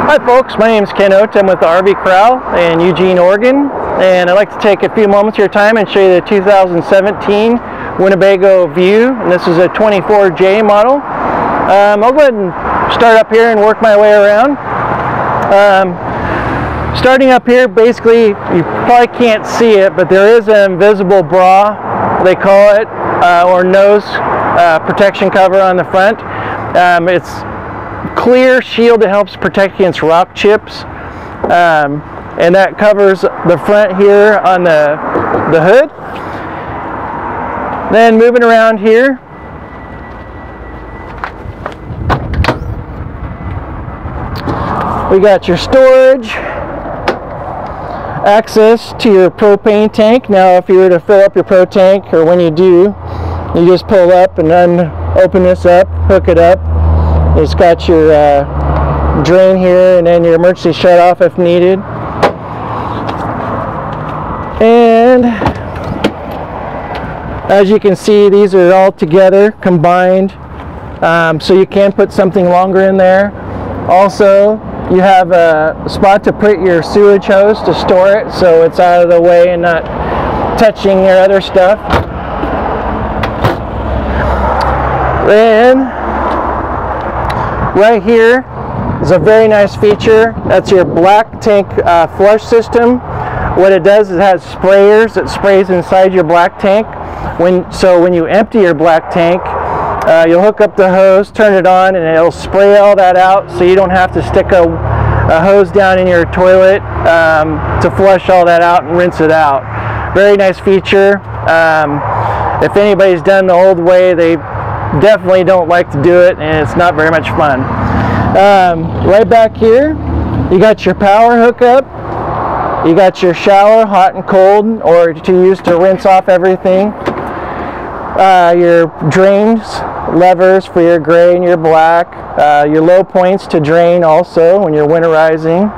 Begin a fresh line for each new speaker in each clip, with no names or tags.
Hi folks, my name is Ken Oates. I'm with the RV Corral in Eugene, Oregon, and I'd like to take a few moments of your time and show you the 2017 Winnebago View, and this is a 24J model. I'll go ahead and start up here and work my way around. Starting up here, basically, you probably can't see it, but there is an invisible bra, they call it, or nose protection cover on the front. It's clear shield that helps protect against rock chips, and that covers the front here on the hood. Then moving around here, we got your storage, access to your propane tank. Now if you were to fill up your pro tank, or when you do, you just pull up and open this up, hook it up. It's got your drain here, and then your emergency shut off if needed. And as you can see, these are all together combined, so you can put something longer in there. Also, you have a spot to put your sewage hose to store it, so it's out of the way and not touching your other stuff. Then right here is a very nice feature. That's your black tank flush system. What it does is it has sprayers that sprays inside your black tank. So when you empty your black tank, you'll hook up the hose, turn it on, and it'll spray all that out, so you don't have to stick a hose down in your toilet to flush all that out and rinse it out. Very nice feature. If anybody's done the old way, they definitely don't like to do it, and it's not very much fun. Right back here, you got your power hookup. You got your shower, hot and cold, or to use to rinse off everything. Your drains, levers for your gray and your black. Your low points to drain also when you're winterizing.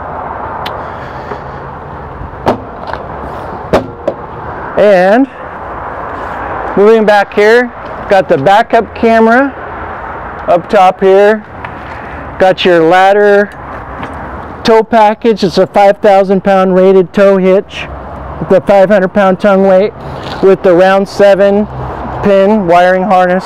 And moving back here, got the backup camera up top here. Got your ladder tow package. It's a 5,000 pound rated tow hitch with the 500 pound tongue weight with the round 7 pin wiring harness.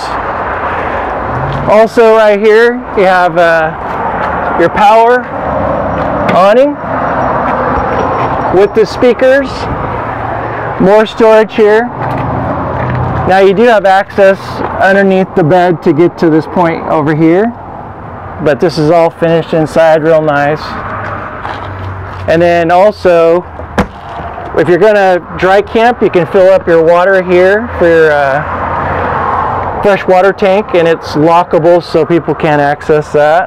Also right here you have your power awning with the speakers. More storage here. Now you do have access underneath the bed to get to this point over here, but this is all finished inside real nice. And then also, if you're going to dry camp, you can fill up your water here for your fresh water tank, and it's lockable so people can't access that.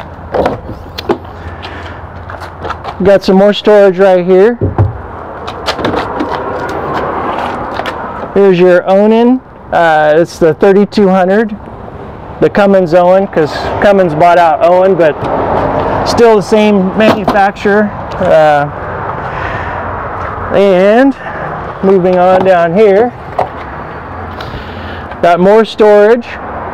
Got some more storage right here. Here's your Onan. It's the 3200, the Cummins Owen, because Cummins bought out Owen, but still the same manufacturer. And moving on down here, got more storage.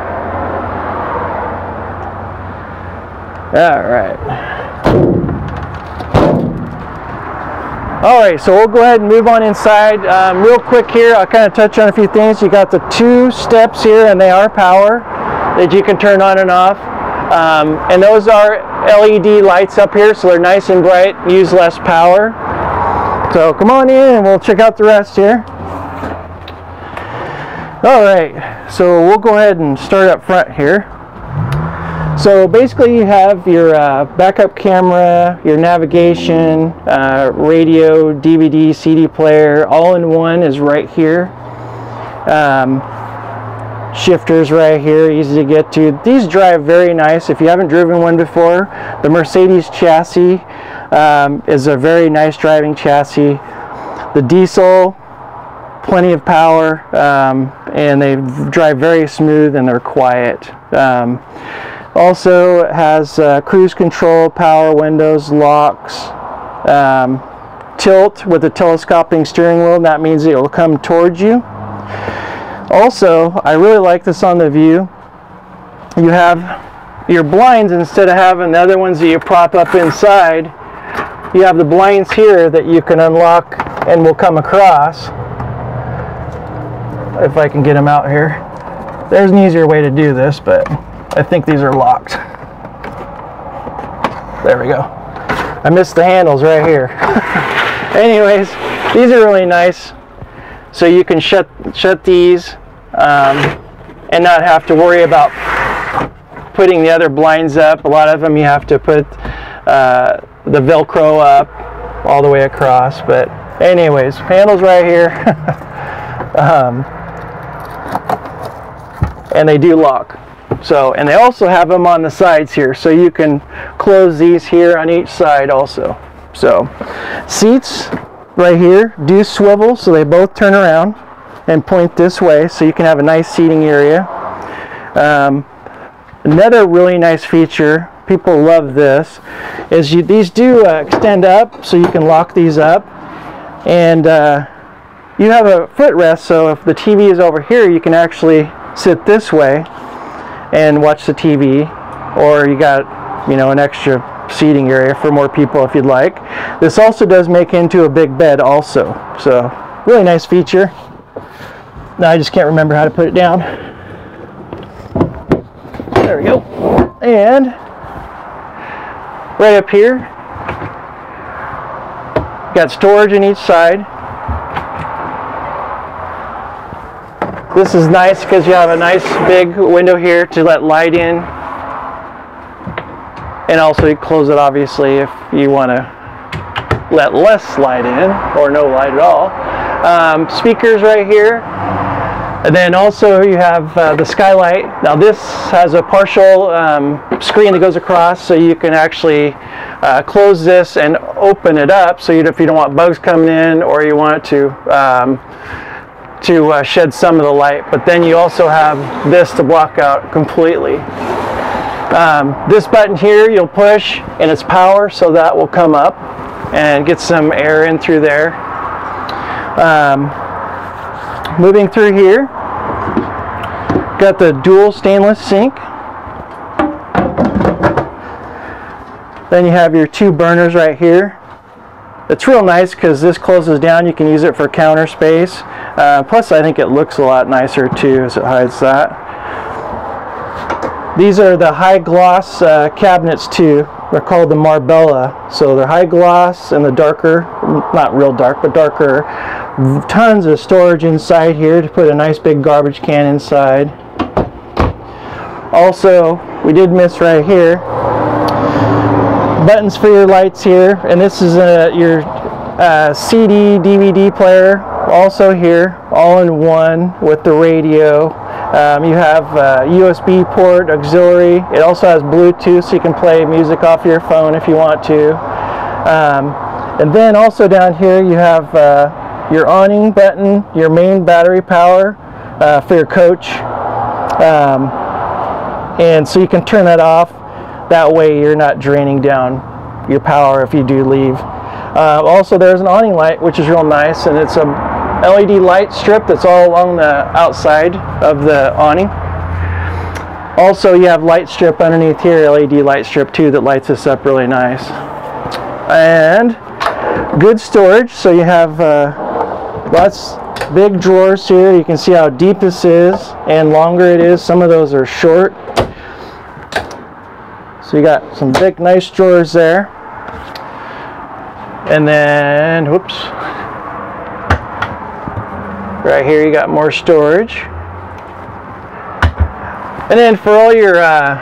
Alright, so we'll go ahead and move on inside. Real quick here, I'll kind of touch on a few things. You got the 2 steps here, and they are power that you can turn on and off. And those are LED lights up here, so they're nice and bright, use less power. So come on in and we'll check out the rest here. Alright, so we'll go ahead and start up front here. So basically you have your backup camera, your navigation, radio, DVD, CD player, all in one is right here. Shifters right here, easy to get to. These drive very nice. If you haven't driven one before, the Mercedes chassis is a very nice driving chassis. The diesel, plenty of power, and they drive very smooth and they're quiet. Also has cruise control, power windows, locks, tilt with a telescoping steering wheel, and that means it will come towards you. Also, I really like this on the View. You have your blinds, instead of having the other ones that you prop up inside, you have the blinds here that you can unlock and will come across. If I can get them out here. There's an easier way to do this, but I think these are locked. There we go. I missed the handles right here. Anyways, these are really nice. So you can shut these and not have to worry about putting the other blinds up. A lot of them you have to put the Velcro up all the way across. But anyways, handles right here. And they do lock. So, and they also have them on the sides here, so you can close these here on each side also. So, seats right here do swivel, so they both turn around and point this way, so you can have a nice seating area. Another really nice feature, people love this, is these do extend up, so you can lock these up. And you have a footrest, so if the TV is over here, you can actually sit this way and watch the TV, or you got, you know, an extra seating area for more people if you'd like. This also does make into a big bed also, so really nice feature. Now I just can't remember how to put it down. There we go. And right up here, got storage on each side. This is nice because you have a nice big window here to let light in, and also you close it obviously if you want to let less light in or no light at all. Speakers right here, and then also you have the skylight. Now this has a partial screen that goes across, so you can actually close this and open it up, so if you don't want bugs coming in, or you want it to shed some of the light, but then you also have this to block out completely. This button here you'll push and it's power, so that will come up and get some air in through there. Moving through here, got the dual stainless sink. Then you have your two burners right here. It's real nice because this closes down. You can use it for counter space. Plus I think it looks a lot nicer too as it hides that. These are the high gloss cabinets too. They're called the Marbella. So they're high gloss and the darker, not real dark, but darker. Tons of storage inside here to put a nice big garbage can inside. Also, we did miss right here, buttons for your lights here, and this is your CD, DVD player, also here, all in one with the radio. You have USB port, auxiliary. It also has Bluetooth, so you can play music off your phone if you want to. And then also down here you have your awning button, your main battery power for your coach. And so you can turn that off. That way you're not draining down your power if you do leave. Also there's an awning light, which is real nice, and it's a LED light strip that's all along the outside of the awning. Also you have light strip underneath here, LED light strip too, that lights this up really nice. And good storage, so you have lots big drawers here. You can see how deep this is and longer it is. Some of those are short. So you got some big nice drawers there. And then, whoops, right here you got more storage. And then for all your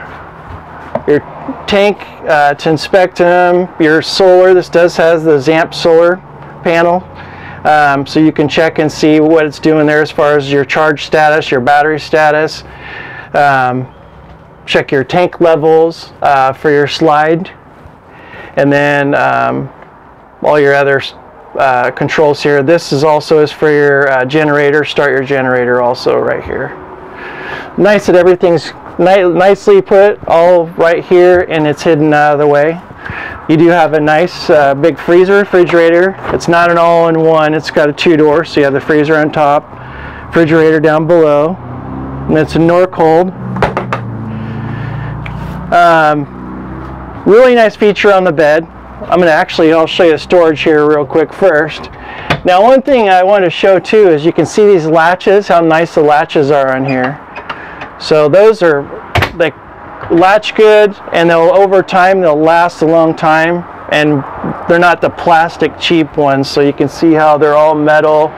tank to inspect them, your solar, this has the Zamp solar panel. So you can check and see what it's doing there as far as your charge status, your battery status. Check your tank levels for your slide, and then all your other controls here. This is also for your generator. Start your generator also right here. Nice that everything's nicely put all right here, and it's hidden out of the way. You do have a nice big freezer refrigerator. It's not an all-in-one. It's got a two-door, so you have the freezer on top, refrigerator down below, and it's a Norcold. Really nice feature on the bed. I'll show you the storage here real quick first. Now, one thing I want to show too is you can see these latches, how nice the latches are on here. So those are, they latch good, and over time they'll last a long time, and they're not the plastic cheap ones. So you can see how they're all metal.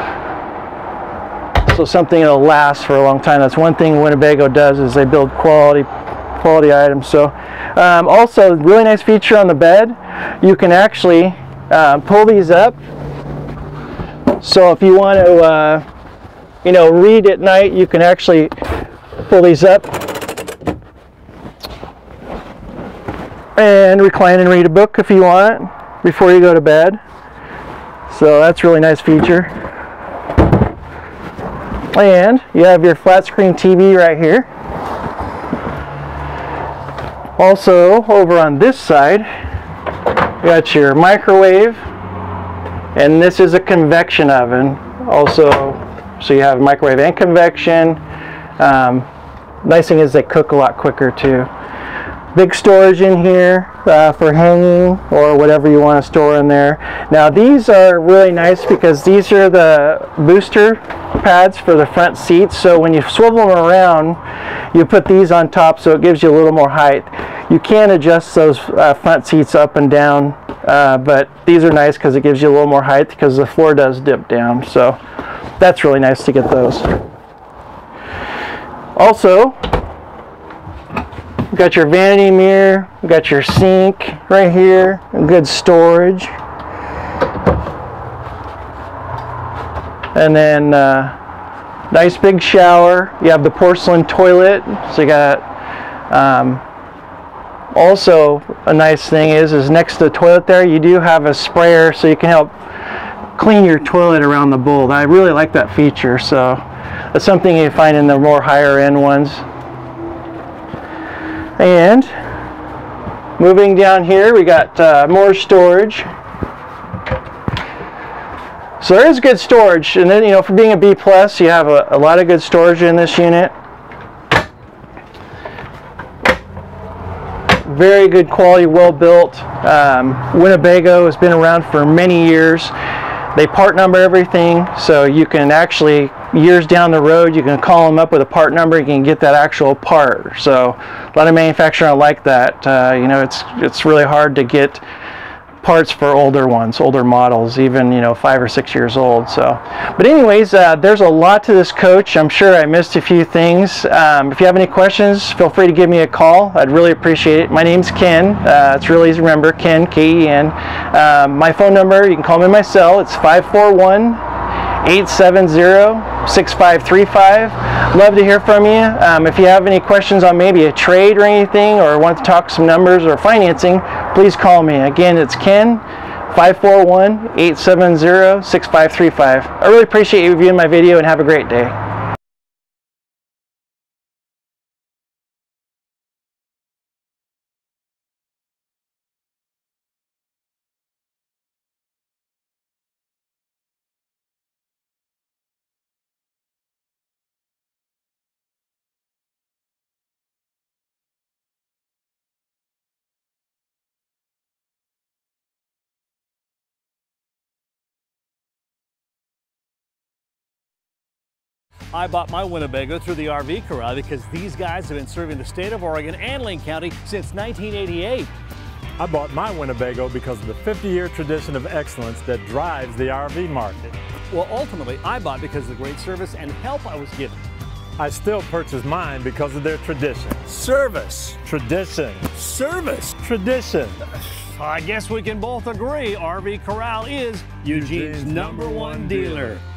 So something that'll last for a long time. That's one thing Winnebago does, is they build quality items. So also, really nice feature on the bed, you can actually pull these up. So if you want to read at night, you can actually pull these up and recline and read a book if you want before you go to bed. So that's a really nice feature. And you have your flat screen TV right here. Also, over on this side, you got your microwave, and this is a convection oven. Also, so you have microwave and convection. Nice thing is they cook a lot quicker too. Big storage in here for hanging or whatever you want to store in there. Now these are really nice because these are the booster pads for the front seats. So when you swivel them around, you put these on top, so it gives you a little more height. You can adjust those front seats up and down, but these are nice because it gives you a little more height because the floor does dip down. So that's really nice to get those. Also, you've got your vanity mirror, you've got your sink right here, good storage. And then nice big shower. You have the porcelain toilet. So you got also a nice thing is next to the toilet there, you do have a sprayer, so you can help clean your toilet around the bowl. I really like that feature. So that's something you find in the more higher end ones. And moving down here, we got more storage. So there is good storage, and then for being a B+, you have a lot of good storage in this unit. Very good quality, well built. Winnebago has been around for many years. They part number everything, so you can actually, years down the road, you can call them up with a part number, you can get that actual part. So a lot of manufacturers like that. It's really hard to get parts for older ones, older models, even 5 or 6 years old. So, but anyways, there's a lot to this coach. I'm sure I missed a few things. If you have any questions, feel free to give me a call. I'd really appreciate it. My name's Ken. It's really easy to remember, Ken, K-E-N. My phone number, you can call me on my cell. It's 541-870-6535. Love to hear from you. If you have any questions on maybe a trade or anything, or want to talk some numbers or financing, please call me. Again, it's Ken, 541-870-6535. I really appreciate you viewing my video, and have a great day.
I bought my Winnebago through the RV Corral because these guys have been serving the state of Oregon and Lane County since 1988.
I bought my Winnebago because of the 50-year tradition of excellence that drives the RV market.
Well, ultimately, I bought because of the great service and help I was given.
I still purchase mine because of their tradition.
Service.
Tradition.
Service.
Tradition.
I guess we can both agree RV Corral is Eugene's #1 dealer.